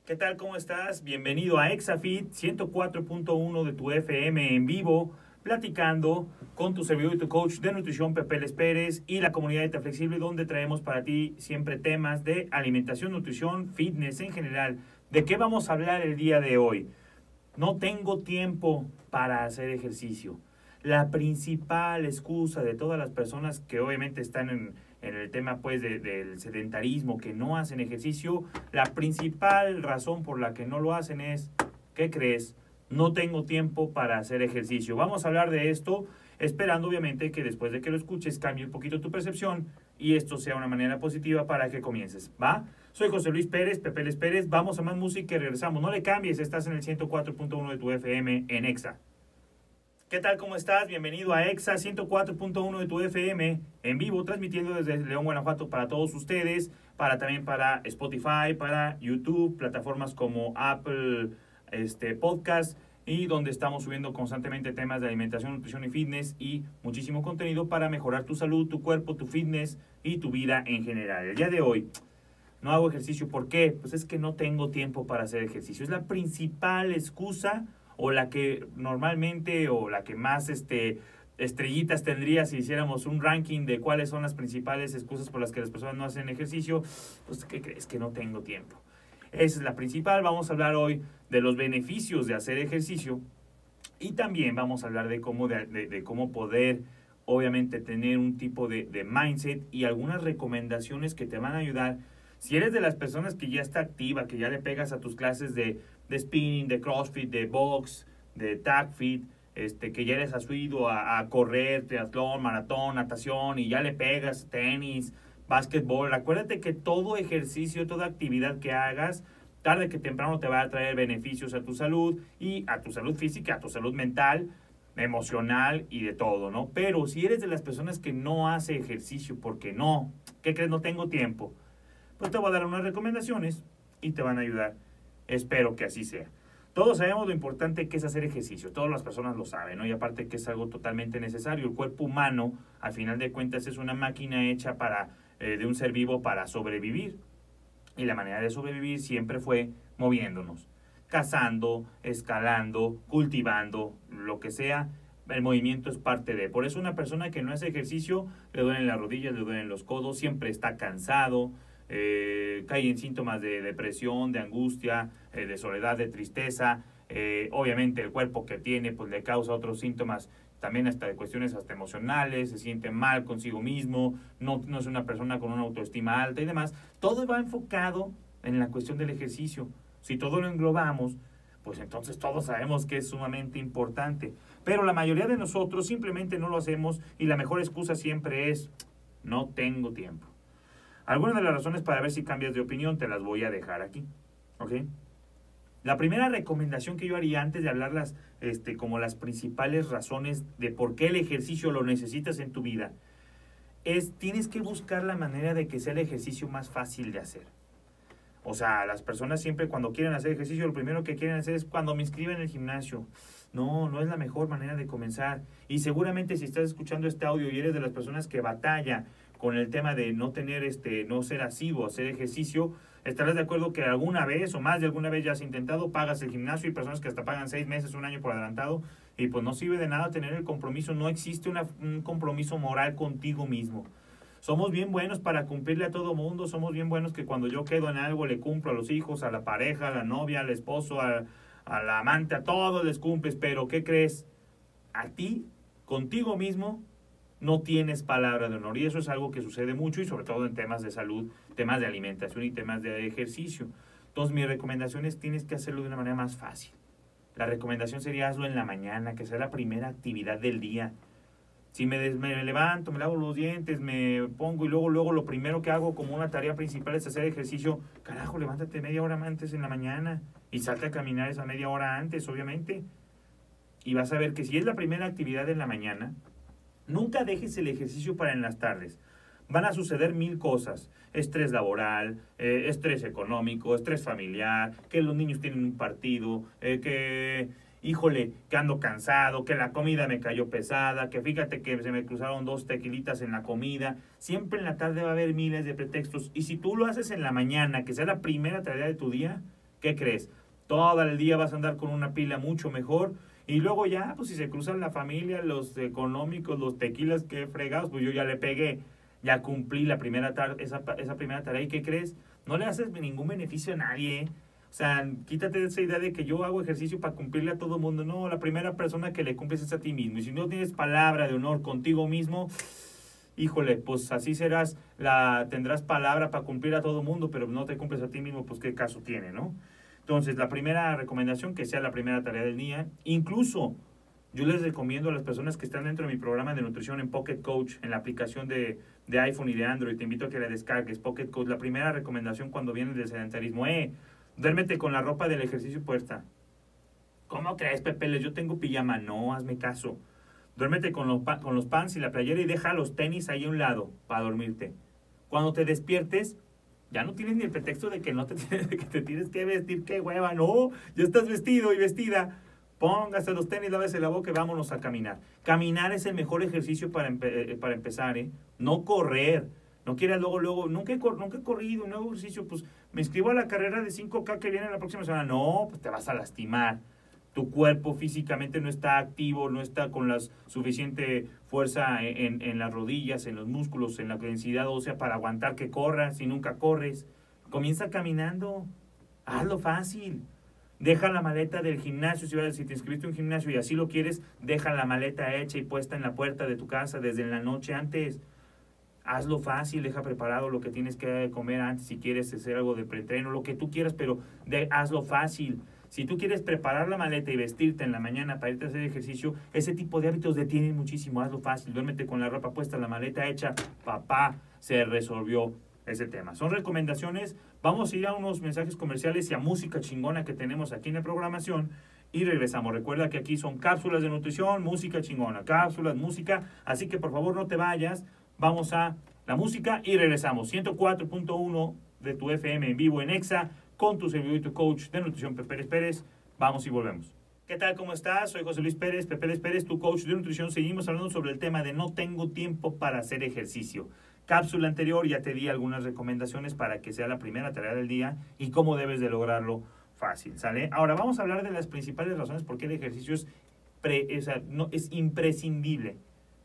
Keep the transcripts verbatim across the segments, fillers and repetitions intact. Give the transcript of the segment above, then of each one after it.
¿Qué tal? ¿Cómo estás? Bienvenido a ExaFit ciento cuatro punto uno de tu F M en vivo, platicando con tu servidor y tu coach de nutrición, Pepe Les Pérez, y la comunidad de Dieta Flexible, donde traemos para ti siempre temas de alimentación, nutrición, fitness en general. ¿De qué vamos a hablar el día de hoy? No tengo tiempo para hacer ejercicio. La principal excusa de todas las personas que obviamente están en, en el tema pues de, del sedentarismo, que no hacen ejercicio, la principal razón por la que no lo hacen es, ¿qué crees? No tengo tiempo para hacer ejercicio. Vamos a hablar de esto, esperando obviamente que después de que lo escuches cambie un poquito tu percepción y esto sea una manera positiva para que comiences, ¿va? Soy José Luis Pérez, Pepe Les Pérez, vamos a más música y regresamos. No le cambies, estás en el ciento cuatro punto uno de tu F M en Exa. ¿Qué tal? ¿Cómo estás? Bienvenido a Exa ciento cuatro punto uno de tu F M en vivo, transmitiendo desde León, Guanajuato para todos ustedes, para también para Spotify, para YouTube, plataformas como Apple este, Podcast, y donde estamos subiendo constantemente temas de alimentación, nutrición y fitness y muchísimo contenido para mejorar tu salud, tu cuerpo, tu fitness y tu vida en general. El día de hoy no hago ejercicio. ¿Por qué? Pues es que no tengo tiempo para hacer ejercicio. Es la principal excusa, o la que normalmente, o la que más este, estrellitas tendría si hiciéramos un ranking de cuáles son las principales excusas por las que las personas no hacen ejercicio. Pues, ¿qué crees? Que no tengo tiempo. Esa es la principal. Vamos a hablar hoy de los beneficios de hacer ejercicio y también vamos a hablar de cómo, de, de, de cómo poder, obviamente, tener un tipo de, de mindset y algunas recomendaciones que te van a ayudar. Si eres de las personas que ya está activa, que ya le pegas a tus clases de, de spinning, de crossfit, de box, de tag fit, este, que ya eres asiduo a, a correr, triatlón, maratón, natación, y ya le pegas tenis, básquetbol, acuérdate que todo ejercicio, toda actividad que hagas, tarde que temprano te va a traer beneficios a tu salud, y a tu salud física, a tu salud mental, emocional y de todo, ¿no? Pero si eres de las personas que no hace ejercicio porque no, ¿qué crees? No tengo tiempo. Pues te voy a dar unas recomendaciones y te van a ayudar. Espero que así sea. Todos sabemos lo importante que es hacer ejercicio. Todas las personas lo saben, ¿no? Y aparte que es algo totalmente necesario. El cuerpo humano, al final de cuentas, es una máquina hecha para, eh, de un ser vivo para sobrevivir. Y la manera de sobrevivir siempre fue moviéndonos. Cazando, escalando, cultivando, lo que sea. El movimiento es parte de. Por eso una persona que no hace ejercicio, le duelen las rodillas, le duelen los codos, siempre está cansado. Eh, cae en síntomas de depresión, de angustia, eh, de soledad, de tristeza. Eh, obviamente el cuerpo que tiene pues le causa otros síntomas también, hasta de cuestiones hasta emocionales, se siente mal consigo mismo, no, no es una persona con una autoestima alta y demás. Todo va enfocado en la cuestión del ejercicio. Si todo lo englobamos, pues entonces todos sabemos que es sumamente importante, pero la mayoría de nosotros simplemente no lo hacemos y la mejor excusa siempre es: no tengo tiempo. Algunas de las razones para ver si cambias de opinión te las voy a dejar aquí, ¿ok? La primera recomendación que yo haría antes de hablarlas este, como las principales razones de por qué el ejercicio lo necesitas en tu vida es: tienes que buscar la manera de que sea el ejercicio más fácil de hacer. O sea, las personas siempre cuando quieren hacer ejercicio, lo primero que quieren hacer es cuando me inscriben en el gimnasio. No, no es la mejor manera de comenzar. Y seguramente si estás escuchando este audio y eres de las personas que batalla con el tema de no tener, este, no ser asiduo a hacer ejercicio, estarás de acuerdo que alguna vez o más de alguna vez ya has intentado, pagas el gimnasio, y personas que hasta pagan seis meses, un año por adelantado, y pues no sirve de nada tener el compromiso. No existe una, un compromiso moral contigo mismo. Somos bien buenos para cumplirle a todo mundo, somos bien buenos que cuando yo quedo en algo le cumplo a los hijos, a la pareja, a la novia, al esposo, a, a la amante, a todos les cumples, pero ¿qué crees? A ti, contigo mismo, no tienes palabra de honor, y eso es algo que sucede mucho, y sobre todo en temas de salud, temas de alimentación y temas de ejercicio. Entonces mi recomendación es: tienes que hacerlo de una manera más fácil. La recomendación sería: hazlo en la mañana, que sea la primera actividad del día. Si me, des, me levanto, me lavo los dientes, me pongo y luego, luego lo primero que hago como una tarea principal es hacer ejercicio, carajo, levántate media hora antes en la mañana y salte a caminar esa media hora antes, obviamente. Y vas a ver que si es la primera actividad en la mañana, nunca dejes el ejercicio para en las tardes. Van a suceder mil cosas: estrés laboral, eh, estrés económico, estrés familiar, que los niños tienen un partido, eh, que, híjole, que ando cansado, que la comida me cayó pesada, que fíjate que se me cruzaron dos tequilitas en la comida. Siempre en la tarde va a haber miles de pretextos, y si tú lo haces en la mañana, que sea la primera tarea de tu día, ¿Qué crees? Todo el día vas a andar con una pila mucho mejor. Y luego ya, pues si se cruzan la familia, los económicos, los tequilas que fregados, pues yo ya le pegué, ya cumplí la primera tar esa, esa primera tarea. ¿Y qué crees? No le haces ningún beneficio a nadie, ¿eh? O sea, quítate esa idea de que yo hago ejercicio para cumplirle a todo el mundo. No, la primera persona que le cumples es a ti mismo. Y si no tienes palabra de honor contigo mismo, híjole, pues así serás, la, tendrás palabra para cumplir a todo el mundo, pero no te cumples a ti mismo, pues qué caso tiene, ¿no? Entonces, la primera recomendación, que sea la primera tarea del día. Incluso, yo les recomiendo a las personas que están dentro de mi programa de nutrición en Pocket Coach, en la aplicación de, de iPhone y de Android, te invito a que la descargues, Pocket Coach. La primera recomendación cuando vienes del sedentarismo, eh, duérmete con la ropa del ejercicio puesta. ¿Cómo crees, Pepe? Yo tengo pijama. No, hazme caso. Duérmete con los, con los pants y la playera y deja los tenis ahí a un lado para dormirte. Cuando te despiertes, ya no tienes ni el pretexto de que no te, de que te tienes que vestir, qué hueva, no, ya estás vestido y vestida. Póngase los tenis, lávese la boca y vámonos a caminar. Caminar es el mejor ejercicio para, empe para empezar, ¿eh? No correr. No quieras luego, luego, nunca he, cor nunca he corrido, un nuevo ejercicio, pues me inscribo a la carrera de cinco K que viene la próxima semana. No, pues te vas a lastimar. Tu cuerpo físicamente no está activo, no está con la suficiente fuerza en, en las rodillas, en los músculos, en la densidad ósea para aguantar que corras y nunca corres. Comienza caminando, hazlo fácil. Deja la maleta del gimnasio, si, si te inscribiste a un gimnasio y así lo quieres, deja la maleta hecha y puesta en la puerta de tu casa desde la noche antes. Hazlo fácil, deja preparado lo que tienes que comer antes si quieres hacer algo de preentreno, lo que tú quieras, pero de, hazlo fácil. Si tú quieres preparar la maleta y vestirte en la mañana para irte a hacer ejercicio, ese tipo de hábitos detienen muchísimo. Hazlo fácil, duérmete con la ropa puesta, la maleta hecha. Papá, se resolvió ese tema. Son recomendaciones. Vamos a ir a unos mensajes comerciales y a música chingona que tenemos aquí en la programación. Y regresamos. Recuerda que aquí son cápsulas de nutrición, música chingona, cápsulas, música. Así que por favor no te vayas. Vamos a la música y regresamos. ciento cuatro punto uno de tu F M en vivo en Exa, con tu servidor y tu coach de nutrición, Pepe Pérez Pérez. Vamos y volvemos. ¿Qué tal? ¿Cómo estás? Soy José Luis Pérez, Pepe Pérez Pérez, tu coach de nutrición. Seguimos hablando sobre el tema de no tengo tiempo para hacer ejercicio. Cápsula anterior ya te di algunas recomendaciones para que sea la primera tarea del día y cómo debes de lograrlo fácil, ¿sale? Ahora vamos a hablar de las principales razones por qué el ejercicio es, pre, o sea, no, es imprescindible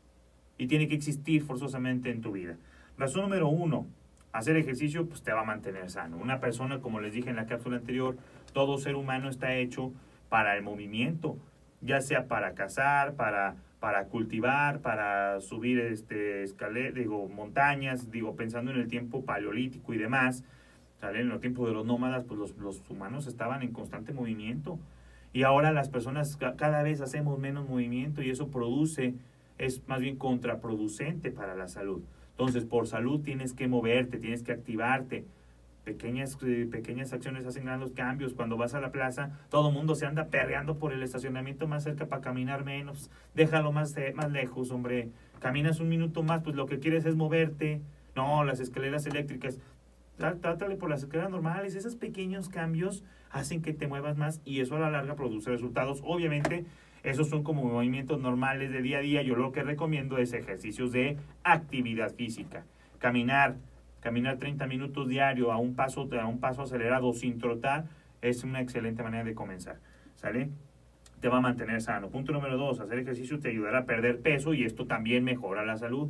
y tiene que existir forzosamente en tu vida. Razón número uno, hacer ejercicio pues te va a mantener sano. Una persona, como les dije en la cápsula anterior, todo ser humano está hecho para el movimiento, ya sea para cazar, para, para cultivar, para subir este, escalera, digo, montañas, digo, pensando en el tiempo paleolítico y demás, ¿sale? En los tiempos de los nómadas, pues los, los humanos estaban en constante movimiento. Y ahora las personas cada vez hacemos menos movimiento y eso produce, es más bien contraproducente para la salud. Entonces, por salud tienes que moverte, tienes que activarte. Pequeñas, eh, pequeñas acciones hacen grandes cambios. Cuando vas a la plaza, todo el mundo se anda perreando por el estacionamiento más cerca para caminar menos. Déjalo más, eh, más lejos, hombre. Caminas un minuto más, pues lo que quieres es moverte. No, las escaleras eléctricas. Trátale por las escaleras normales. Esos pequeños cambios hacen que te muevas más y eso a la larga produce resultados. Obviamente, esos son como movimientos normales de día a día. Yo lo que recomiendo es ejercicios de actividad física. Caminar, caminar treinta minutos diario a un paso, a un paso acelerado sin trotar es una excelente manera de comenzar, ¿sale? Te va a mantener sano. Punto número dos, hacer ejercicio te ayudará a perder peso y esto también mejora la salud.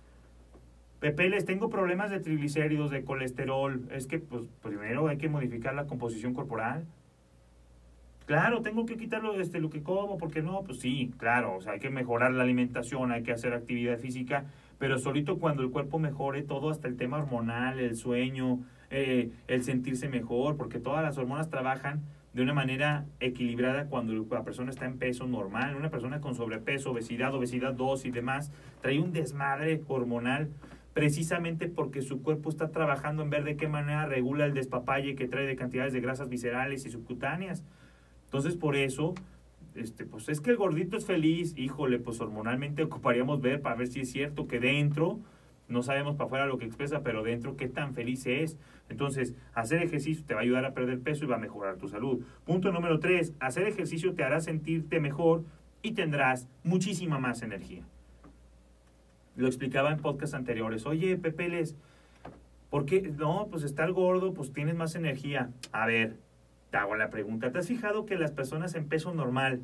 Pepe, les tengo problemas de triglicéridos, de colesterol. Es que, pues, primero hay que modificar la composición corporal. Claro, tengo que quitarlo este, lo que como, porque no, pues sí, claro, o sea, hay que mejorar la alimentación, hay que hacer actividad física, pero solito cuando el cuerpo mejore todo, hasta el tema hormonal, el sueño, eh, el sentirse mejor, porque todas las hormonas trabajan de una manera equilibrada cuando la persona está en peso normal. Una persona con sobrepeso, obesidad, obesidad dos y demás, trae un desmadre hormonal precisamente porque su cuerpo está trabajando en ver de qué manera regula el despapalle que trae de cantidades de grasas viscerales y subcutáneas. Entonces, por eso, este, pues es que el gordito es feliz. Híjole, pues hormonalmente ocuparíamos ver para ver si es cierto que dentro, no sabemos para afuera lo que expresa, pero dentro qué tan feliz es. Entonces, hacer ejercicio te va a ayudar a perder peso y va a mejorar tu salud. Punto número tres, hacer ejercicio te hará sentirte mejor y tendrás muchísima más energía. Lo explicaba en podcasts anteriores. Oye, Pepeles, ¿por qué? No, pues estar gordo, pues tienes más energía. A ver, te hago la pregunta, ¿te has fijado que las personas en peso normal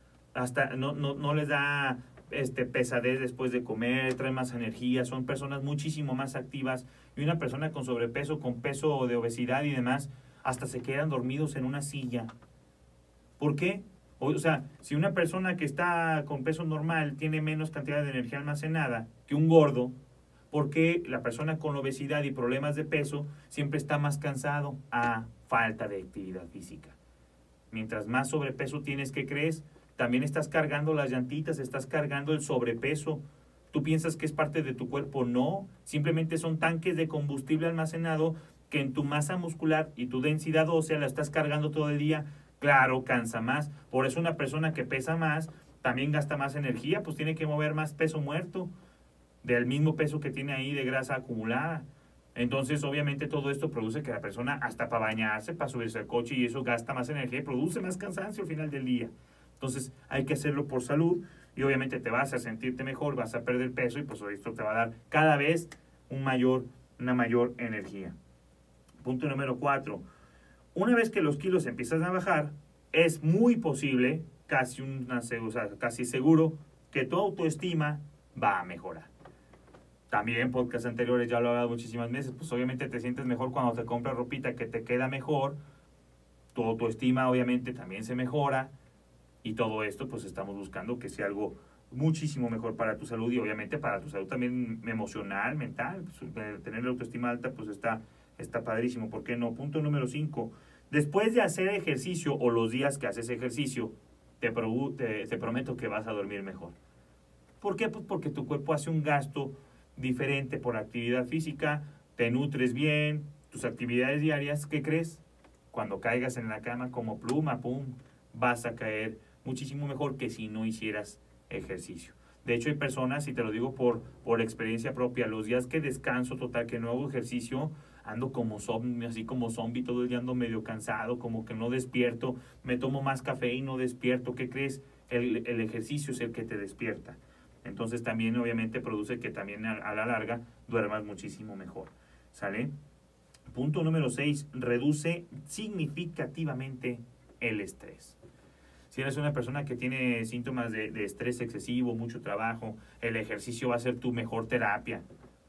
hasta no, no, no les da este, pesadez después de comer, traen más energía, son personas muchísimo más activas, y una persona con sobrepeso, con peso de obesidad y demás, hasta se quedan dormidos en una silla? ¿Por qué? O, o sea, si una persona que está con peso normal tiene menos cantidad de energía almacenada que un gordo, ¿por qué la persona con obesidad y problemas de peso siempre está más cansado? A falta de actividad física. Mientras más sobrepeso tienes, ¿qué crees? También estás cargando las llantitas, estás cargando el sobrepeso. ¿Tú piensas que es parte de tu cuerpo? No, simplemente son tanques de combustible almacenado que en tu masa muscular y tu densidad ósea la estás cargando todo el día. Claro, cansa más. Por eso una persona que pesa más también gasta más energía, pues tiene que mover más peso muerto del mismo peso que tiene ahí de grasa acumulada. Entonces, obviamente, todo esto produce que la persona, hasta para bañarse, para subirse al coche, y eso gasta más energía y produce más cansancio al final del día. Entonces, hay que hacerlo por salud, y obviamente te vas a sentirte mejor, vas a perder peso, y pues esto te va a dar cada vez un mayor, una mayor energía. Punto número cuatro. Una vez que los kilos empiezan a bajar, es muy posible, casi, una, o sea, casi seguro, que tu autoestima va a mejorar. También podcasts anteriores ya lo he hablado muchísimas veces, pues obviamente te sientes mejor cuando te compras ropita que te queda mejor, tu autoestima obviamente también se mejora, y todo esto pues estamos buscando que sea algo muchísimo mejor para tu salud, y obviamente para tu salud también emocional, mental. Pues, tener la autoestima alta pues está, está padrísimo, ¿por qué no? Punto número cinco. Después de hacer ejercicio, o los días que haces ejercicio, te, pro, te, te prometo que vas a dormir mejor. ¿Por qué? Pues porque tu cuerpo hace un gasto diferente por actividad física, te nutres bien, tus actividades diarias, ¿qué crees? Cuando caigas en la cama como pluma, pum, vas a caer muchísimo mejor que si no hicieras ejercicio. De hecho, hay personas, y te lo digo por, por experiencia propia, los días que descanso total, que no hago ejercicio, ando como zombie, así como zombie, todo el día ando medio cansado, como que no despierto, me tomo más café y no despierto. ¿Qué crees? El, el ejercicio es el que te despierta. Entonces también obviamente produce que también a, a la larga duermas muchísimo mejor. ¿Sale? Punto número seis. Reduce significativamente el estrés. Si eres una persona que tiene síntomas de, de estrés excesivo, mucho trabajo, el ejercicio va a ser tu mejor terapia.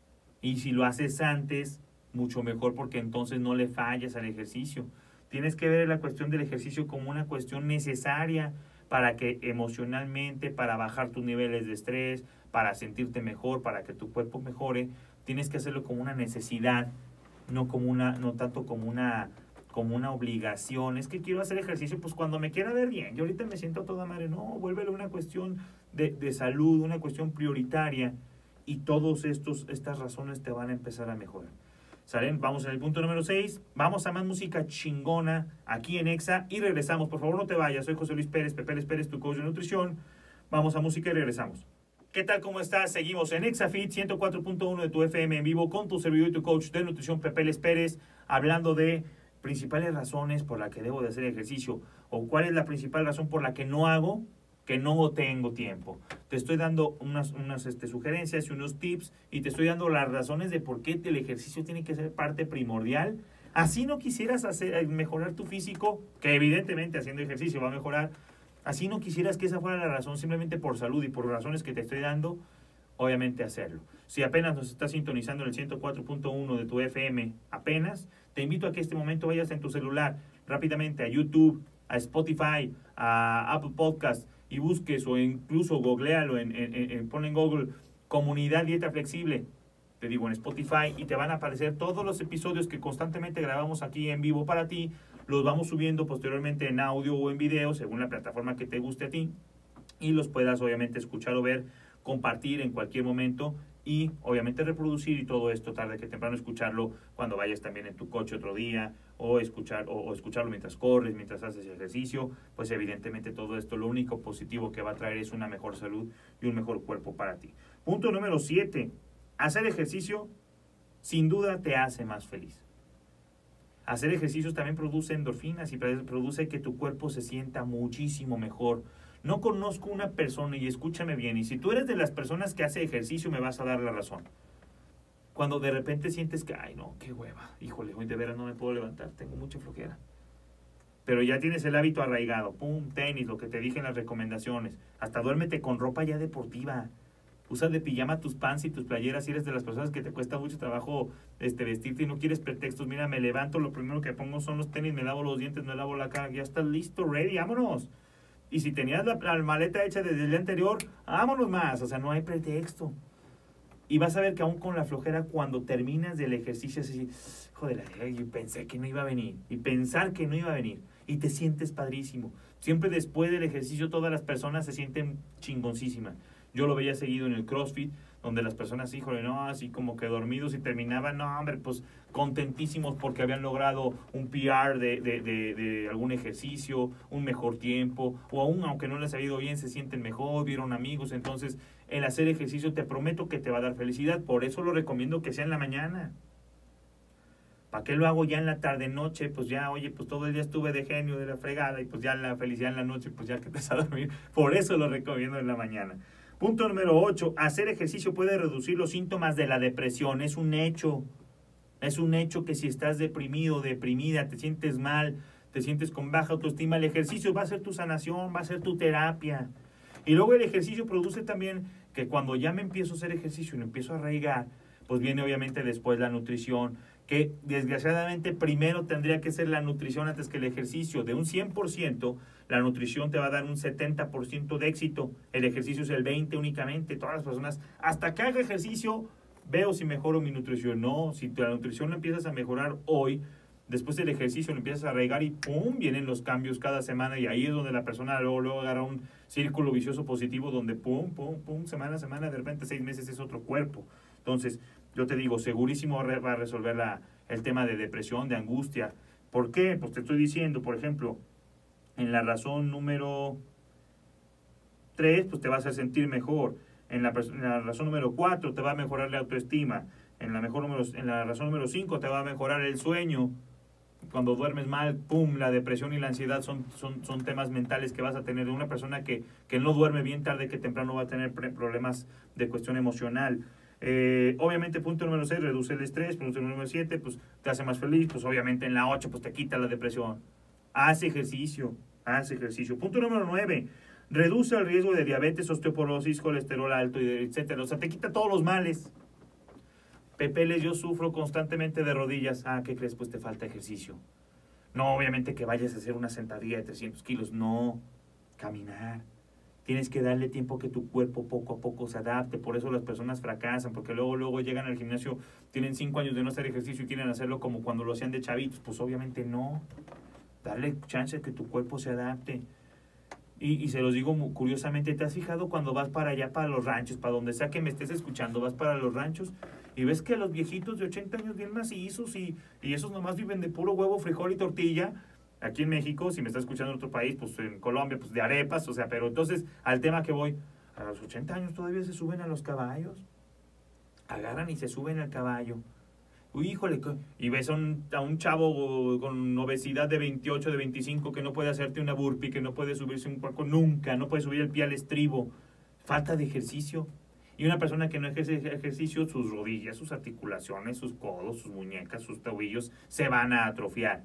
Y si lo haces antes, mucho mejor, porque entonces no le fallas al ejercicio. Tienes que ver la cuestión del ejercicio como una cuestión necesaria para que emocionalmente, para bajar tus niveles de estrés, para sentirte mejor, para que tu cuerpo mejore. Tienes que hacerlo como una necesidad, no como una, no tanto como una, como una obligación. Es que quiero hacer ejercicio pues cuando me quiera ver bien. Yo ahorita me siento toda madre. No, vuélvelo una cuestión de, de salud, una cuestión prioritaria, y todas estas razones te van a empezar a mejorar. ¿Salen? Vamos en el punto número seis. Vamos a más música chingona aquí en Exa y regresamos. Por favor, no te vayas. Soy José Luis Pérez, Pepe Pérez, tu coach de nutrición. Vamos a música y regresamos. ¿Qué tal? ¿Cómo estás? Seguimos en ExaFit ciento cuatro punto uno de tu F M en vivo con tu servidor y tu coach de nutrición, Pepe Pérez, hablando de principales razones por las que debo de hacer ejercicio, o cuál es la principal razón por la que no hago, que no tengo tiempo. Te estoy dando unas, unas este, sugerencias y unos tips, y te estoy dando las razones de por qué el ejercicio tiene que ser parte primordial. Así no quisieras hacer, mejorar tu físico, que evidentemente haciendo ejercicio va a mejorar. Así no quisieras que esa fuera la razón, simplemente por salud y por razones que te estoy dando, obviamente hacerlo. Si apenas nos estás sintonizando en el ciento cuatro punto uno de tu F M, apenas, te invito a que este momento vayas en tu celular rápidamente a YouTube, a Spotify, a Apple Podcast, y busques, o incluso googlealo, en, en, en, pon en Google Comunidad Dieta Flexible, te digo en Spotify, y te van a aparecer todos los episodios que constantemente grabamos aquí en vivo para ti. Los vamos subiendo posteriormente en audio o en video, según la plataforma que te guste a ti, y los puedas obviamente escuchar o ver, compartir en cualquier momento, y obviamente reproducir, y todo esto tarde que temprano escucharlo cuando vayas también en tu coche otro día, o, escuchar, o, o escucharlo mientras corres, mientras haces ejercicio. Pues evidentemente todo esto lo único positivo que va a traer es una mejor salud y un mejor cuerpo para ti. Punto número siete. Hacer ejercicio sin duda te hace más feliz. Hacer ejercicios también produce endorfinas y produce que tu cuerpo se sienta muchísimo mejor. No conozco una persona, y escúchame bien, y si tú eres de las personas que hace ejercicio me vas a dar la razón. Cuando de repente sientes que, ay no, qué hueva, híjole, hoy de veras no me puedo levantar, tengo mucha flojera. pero ya tienes el hábito arraigado, pum, tenis, lo que te dije en las recomendaciones, hasta duérmete con ropa ya deportiva, usa de pijama tus pants y tus playeras si eres de las personas que te cuesta mucho trabajo este, vestirte y no quieres pretextos. Mira, me levanto, lo primero que pongo son los tenis, me lavo los dientes, me lavo la cara, ya estás listo, ready, vámonos. Y si tenías la, la maleta hecha desde el día anterior, vámonos más, o sea, no hay pretexto. Y vas a ver que aún con la flojera, cuando terminas del ejercicio, es así, joder, yo pensé que no iba a venir, y pensar que no iba a venir, y te sientes padrísimo. Siempre después del ejercicio todas las personas se sienten chingoncísimas. Yo lo veía seguido en el CrossFit, donde las personas, híjole, no, así como que dormidos y terminaban, no, hombre, pues contentísimos porque habían logrado un P R de, de, de, de algún ejercicio, un mejor tiempo, o aún aunque no les ha ido bien, se sienten mejor, vieron amigos. Entonces, el hacer ejercicio te prometo que te va a dar felicidad, por eso lo recomiendo que sea en la mañana. ¿Para qué lo hago ya en la tarde, noche? Pues ya, oye, pues todo el día estuve de genio, de la fregada, y pues ya la felicidad en la noche, pues ya que te vas a dormir. Por eso lo recomiendo en la mañana. Punto número ocho, hacer ejercicio puede reducir los síntomas de la depresión, es un hecho. Es un hecho que si estás deprimido, deprimida, te sientes mal, te sientes con baja autoestima, el ejercicio va a ser tu sanación, va a ser tu terapia. Y luego el ejercicio produce también que cuando ya me empiezo a hacer ejercicio y me empiezo a arraigar, pues viene obviamente después la nutrición, que desgraciadamente primero tendría que ser la nutrición antes que el ejercicio. De un cien por ciento, la nutrición te va a dar un setenta por ciento de éxito, el ejercicio es el veinte por ciento únicamente. Todas las personas, hasta que haga ejercicio, veo si mejoro mi nutrición. No, si la nutrición la empiezas a mejorar hoy, después del ejercicio lo empiezas a arraigar y ¡pum! Vienen los cambios cada semana, y ahí es donde la persona luego, luego agarra un círculo vicioso positivo donde ¡pum! ¡Pum! ¡Pum! Semana a semana, de repente seis meses es otro cuerpo. Entonces, yo te digo, segurísimo va a resolver la, el tema de depresión, de angustia. ¿Por qué? Pues te estoy diciendo, por ejemplo, en la razón número tres, pues te vas a sentir mejor. En la, en la razón número cuatro, te va a mejorar la autoestima. En la, mejor número, en la razón número cinco, te va a mejorar el sueño. Cuando duermes mal, pum, la depresión y la ansiedad son, son, son temas mentales que vas a tener. Una persona que, que no duerme bien, tarde que temprano va a tener problemas de cuestión emocional. Eh, obviamente, punto número seis, reduce el estrés. Punto número siete, pues te hace más feliz. Pues obviamente en la ocho, pues te quita la depresión. Haz ejercicio, haz ejercicio. Punto número nueve, reduce el riesgo de diabetes, osteoporosis, colesterol alto, etcétera. O sea, te quita todos los males. Pepeles, yo sufro constantemente de rodillas. Ah, ¿qué crees? Pues te falta ejercicio. No, obviamente que vayas a hacer una sentadilla de trescientos kilos. No, caminar. Tienes que darle tiempo que tu cuerpo poco a poco se adapte. Por eso las personas fracasan, porque luego, luego llegan al gimnasio, tienen cinco años de no hacer ejercicio y quieren hacerlo como cuando lo hacían de chavitos. Pues obviamente no. Darle chance a que tu cuerpo se adapte. Y, y se los digo muy curiosamente, ¿te has fijado cuando vas para allá, para los ranchos, para donde sea que me estés escuchando, vas para los ranchos y ves que los viejitos de ochenta años bien macizos y, y esos nomás viven de puro huevo, frijol y tortilla? Aquí en México, si me estás escuchando en otro país, pues en Colombia, pues de arepas, o sea, pero entonces, al tema que voy, a los ochenta años todavía se suben a los caballos, agarran y se suben al caballo. Uy, híjole, y ves a un, a un chavo con obesidad de veintiocho, de veinticinco, que no puede hacerte una burpee, que no puede subirse un poco nunca, no puede subir el pie al estribo. Falta de ejercicio. Y una persona que no ejerce ejercicio, sus rodillas, sus articulaciones, sus codos, sus muñecas, sus tobillos, se van a atrofiar.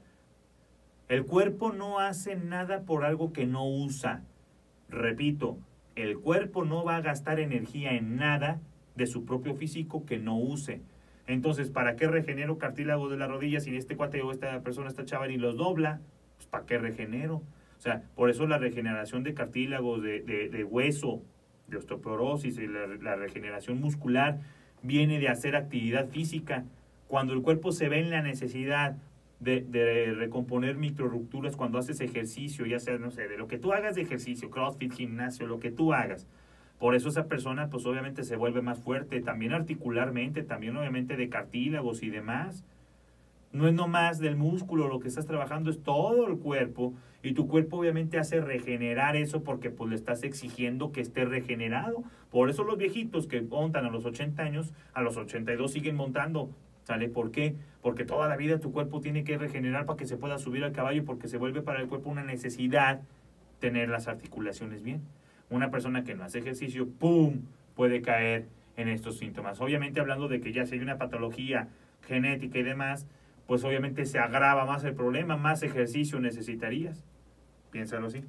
El cuerpo no hace nada por algo que no usa. Repito, el cuerpo no va a gastar energía en nada de su propio físico que no use. Entonces, ¿para qué regenero cartílagos de las rodillas si este cuate o esta persona, esta chava, ni los dobla? Pues ¿para qué regenero? O sea, por eso la regeneración de cartílagos, de, de, de hueso, de osteoporosis y la, la regeneración muscular viene de hacer actividad física. Cuando el cuerpo se ve en la necesidad de, de recomponer microrupturas cuando haces ejercicio, ya sea, no sé, de lo que tú hagas de ejercicio, CrossFit, gimnasio, lo que tú hagas. Por eso esa persona, pues obviamente se vuelve más fuerte, también articularmente, también obviamente de cartílagos y demás. No es nomás del músculo, lo que estás trabajando es todo el cuerpo, y tu cuerpo obviamente hace regenerar eso porque pues le estás exigiendo que esté regenerado. Por eso los viejitos que montan a los ochenta años, a los ochenta y dos siguen montando, ¿sale? ¿Por qué? Porque toda la vida tu cuerpo tiene que regenerar para que se pueda subir al caballo, porque se vuelve para el cuerpo una necesidad tener las articulaciones bien. Una persona que no hace ejercicio, ¡pum!, puede caer en estos síntomas. Obviamente hablando de que ya si hay una patología genética y demás, pues obviamente se agrava más el problema, más ejercicio necesitarías. Piénsalo así.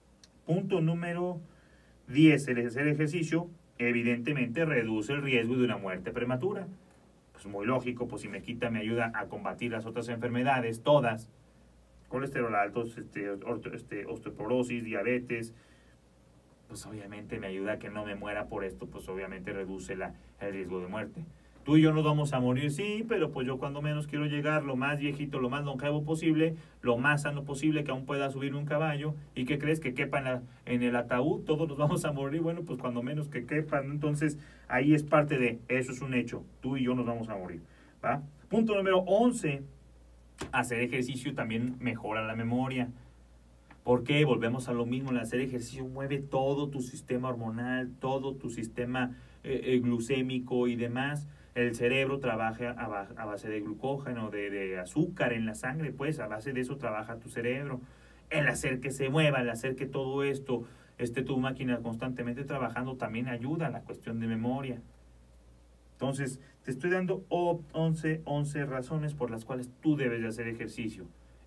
Punto número diez. El hacer ejercicio evidentemente reduce el riesgo de una muerte prematura. Pues muy lógico, pues si me quita me ayuda a combatir las otras enfermedades, todas. Colesterol alto, este, orto, este, osteoporosis, diabetes. Pues obviamente me ayuda a que no me muera por esto, pues obviamente reduce la, el riesgo de muerte. Tú y yo nos vamos a morir, sí, pero pues yo cuando menos quiero llegar lo más viejito, lo más longevo posible, lo más sano posible, que aún pueda subir un caballo. ¿Y qué crees? Que quepa en, la, en el ataúd, todos nos vamos a morir. Bueno, pues cuando menos que quepan. Entonces ahí es parte de, eso es un hecho, tú y yo nos vamos a morir, ¿va? Punto número once, hacer ejercicio también mejora la memoria. ¿Por qué? Volvemos a lo mismo, el hacer ejercicio mueve todo tu sistema hormonal, todo tu sistema eh, eh, glucémico y demás. El cerebro trabaja a, a base de glucógeno, de, de azúcar en la sangre, pues a base de eso trabaja tu cerebro. El hacer que se mueva, el hacer que todo esto, esté tu máquina constantemente trabajando, también ayuda a la cuestión de memoria. Entonces, te estoy dando once, once razones por las cuales tú debes de hacer ejercicio.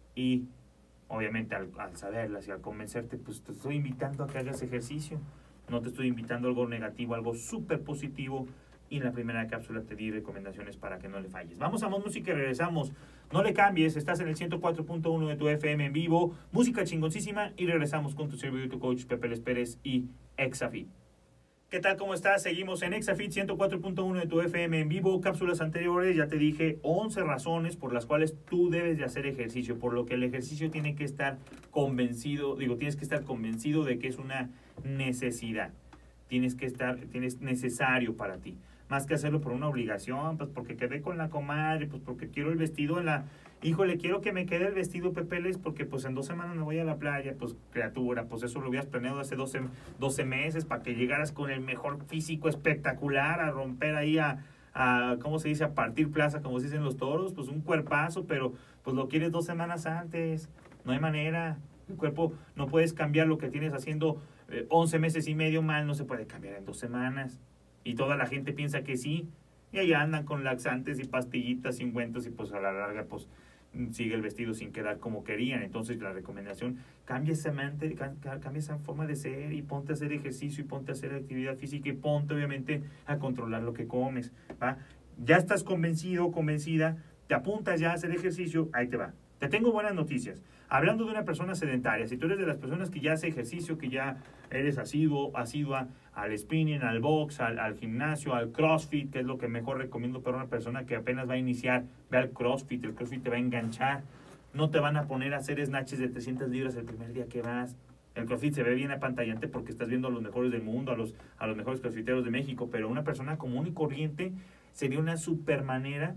Y obviamente al, al saberlas y al convencerte, pues te estoy invitando a que hagas ejercicio. No te estoy invitando a algo negativo, algo súper positivo. Y en la primera cápsula te di recomendaciones para que no le falles. Vamos a más música y regresamos. No le cambies, estás en el ciento cuatro punto uno de tu F M en vivo. Música chingoncísima y regresamos con tu servidor y tu coach Pepe Les Pérez y Exafit. ¿Qué tal? ¿Cómo estás? Seguimos en Exafit ciento cuatro punto uno de tu F M en vivo. Cápsulas anteriores, ya te dije once razones por las cuales tú debes de hacer ejercicio. Por lo que el ejercicio tiene que estar convencido, digo, tienes que estar convencido de que es una necesidad. Tienes que estar, tienes necesario para ti. Más que hacerlo por una obligación, pues porque quedé con la comadre, pues porque quiero el vestido en la... Híjole, quiero que me quede el vestido, Pepeles, porque pues en dos semanas me voy a la playa. Pues criatura, pues eso lo habías planeado hace doce, doce meses para que llegaras con el mejor físico espectacular a romper ahí a, a, ¿cómo se dice? A partir plaza, como se dicen los toros, pues un cuerpazo, pero pues lo quieres dos semanas antes. No hay manera. El cuerpo, no puedes cambiar lo que tienes haciendo eh, once meses y medio mal, no se puede cambiar en dos semanas. Y toda la gente piensa que sí, y ahí andan con laxantes y pastillitas y ungüentos y pues a la larga pues sigue el vestido sin quedar como querían. Entonces la recomendación, cambia esa mente, cambia esa forma de ser y ponte a hacer ejercicio y ponte a hacer actividad física y ponte obviamente a controlar lo que comes, ¿va? Ya estás convencido, convencida, te apuntas ya a hacer ejercicio, ahí te va. Te tengo buenas noticias. Hablando de una persona sedentaria, si tú eres de las personas que ya hace ejercicio, que ya eres asiduo, asidua al spinning, al box, al, al gimnasio, al crossfit, que es lo que mejor recomiendo para una persona que apenas va a iniciar, ve al crossfit, el crossfit te va a enganchar, no te van a poner a hacer snatches de trescientas libras el primer día que vas. El crossfit se ve bien apantallante porque estás viendo a los mejores del mundo, a los, a los mejores crossfiteros de México, pero una persona común y corriente sería una super manera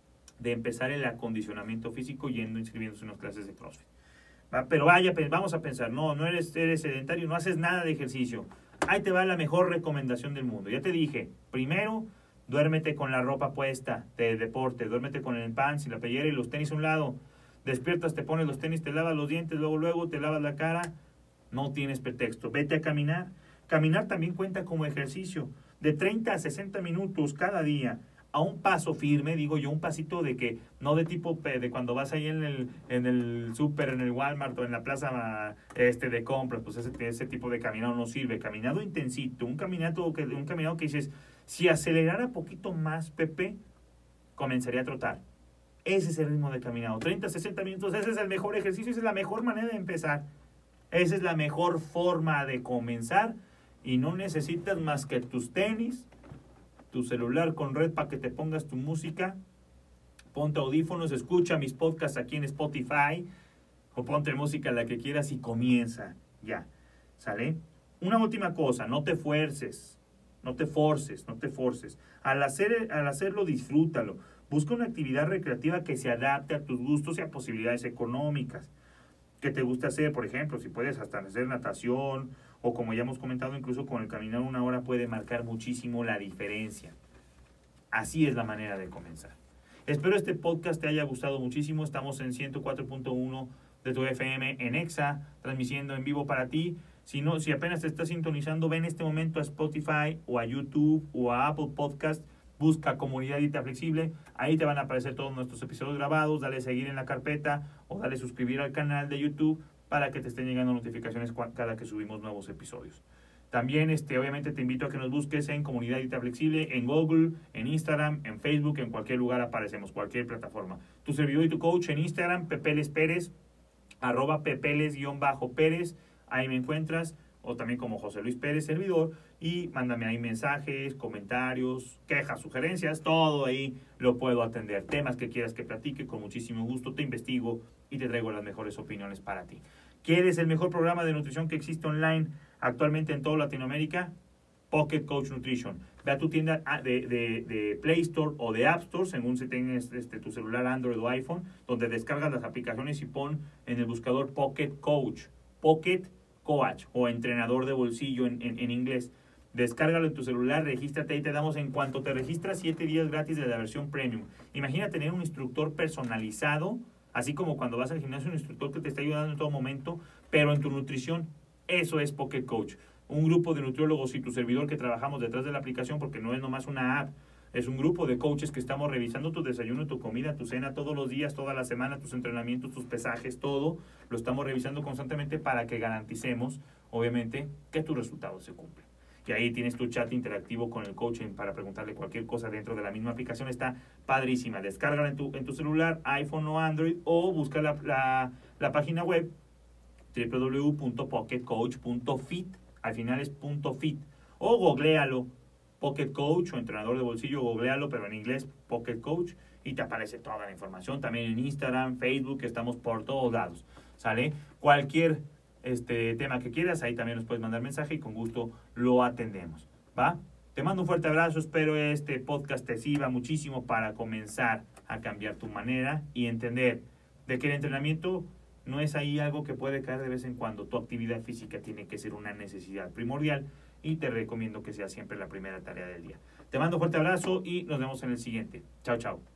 de empezar el acondicionamiento físico yendo, inscribiéndose en unas clases de CrossFit. ¿Va? Pero vaya, vamos a pensar, no, no eres, eres sedentario, no haces nada de ejercicio. Ahí te va la mejor recomendación del mundo. Ya te dije, primero, duérmete con la ropa puesta de deporte, duérmete con el pants y la playera y los tenis a un lado. Despiertas, te pones los tenis, te lavas los dientes, luego, luego te lavas la cara. No tienes pretexto. Vete a caminar. Caminar también cuenta como ejercicio. De treinta a sesenta minutos cada día. A un paso firme, digo yo, un pasito de que, no de tipo de cuando vas ahí en el, en el súper, en el Walmart o en la plaza este, de compras, pues ese, ese tipo de caminado no sirve. Caminado intensito, un caminado que, un caminado que dices, si acelerara poquito más, Pepe, comenzaría a trotar. Ese es el ritmo de caminado, treinta, sesenta minutos, ese es el mejor ejercicio, esa es la mejor manera de empezar. Esa es la mejor forma de comenzar y no necesitas más que tus tenis, tu celular con red para que te pongas tu música, ponte audífonos, escucha mis podcasts aquí en Spotify o ponte música la que quieras y comienza ya, ¿sale? Una última cosa, no te fuerces, no te forces, no te forces. Al, hacer, al hacerlo, disfrútalo. Busca una actividad recreativa que se adapte a tus gustos y a posibilidades económicas. ¿Qué te gusta hacer? Por ejemplo, si puedes hasta hacer natación o como ya hemos comentado, incluso con el caminar una hora puede marcar muchísimo la diferencia. Así es la manera de comenzar. Espero este podcast te haya gustado muchísimo. Estamos en ciento cuatro punto uno de tu F M en Exa, transmitiendo en vivo para ti. Si, no, si apenas te estás sintonizando, ven en este momento a Spotify o a YouTube o a Apple Podcast. busca Comunidad Dieta Flexible, ahí te van a aparecer todos nuestros episodios grabados, dale seguir en la carpeta o dale suscribir al canal de YouTube para que te estén llegando notificaciones cada que subimos nuevos episodios. También, este, obviamente, te invito a que nos busques en Comunidad Dieta Flexible, en Google, en Instagram, en Facebook, en cualquier lugar aparecemos, cualquier plataforma. Tu servidor y tu coach en Instagram, Pepeles Pérez, arroba Pepeles-Pérez, ahí me encuentras, o también como José Luis Pérez, servidor, y mándame ahí mensajes, comentarios, quejas, sugerencias, todo ahí lo puedo atender. Temas que quieras que platique, con muchísimo gusto te investigo y te traigo las mejores opiniones para ti. ¿Quieres el mejor programa de nutrición que existe online actualmente en toda Latinoamérica? Pocket Coach Nutrition. Ve a tu tienda de, de, de Play Store o de App Store, según si tienes este, tu celular Android o iPhone, donde descargas las aplicaciones y pon en el buscador Pocket Coach, Pocket Coach o entrenador de bolsillo en, en, en inglés. Descárgalo en tu celular, regístrate y te damos en cuanto te registras siete días gratis de la versión premium. Imagina tener un instructor personalizado, así como cuando vas al gimnasio, un instructor que te está ayudando en todo momento, pero en tu nutrición. Eso es Pocket Coach. Un grupo de nutriólogos y tu servidor que trabajamos detrás de la aplicación, porque no es nomás una app, es un grupo de coaches que estamos revisando tu desayuno, tu comida, tu cena todos los días, toda la semana, tus entrenamientos, tus pesajes, todo. Lo estamos revisando constantemente para que garanticemos, obviamente, que tus resultados se cumplen. Y ahí tienes tu chat interactivo con el coach para preguntarle cualquier cosa dentro de la misma aplicación. Está padrísima. Descárgala en tu, en tu celular, iPhone o Android, o busca la, la, la página web doble u doble u doble u punto pocket coach punto fit, al final es .fit, o googlealo, Pocket Coach o entrenador de bolsillo, googlealo, pero en inglés, Pocket Coach, y te aparece toda la información, también en Instagram, Facebook, estamos por todos lados, ¿sale? Cualquier este, tema que quieras, ahí también nos puedes mandar mensaje y con gusto lo atendemos, ¿va? Te mando un fuerte abrazo, espero este podcast te sirva muchísimo para comenzar a cambiar tu manera y entender de que el entrenamiento no es ahí algo que puede caer de vez en cuando. Tu actividad física tiene que ser una necesidad primordial y te recomiendo que sea siempre la primera tarea del día. Te mando un fuerte abrazo y nos vemos en el siguiente. Chao, chao.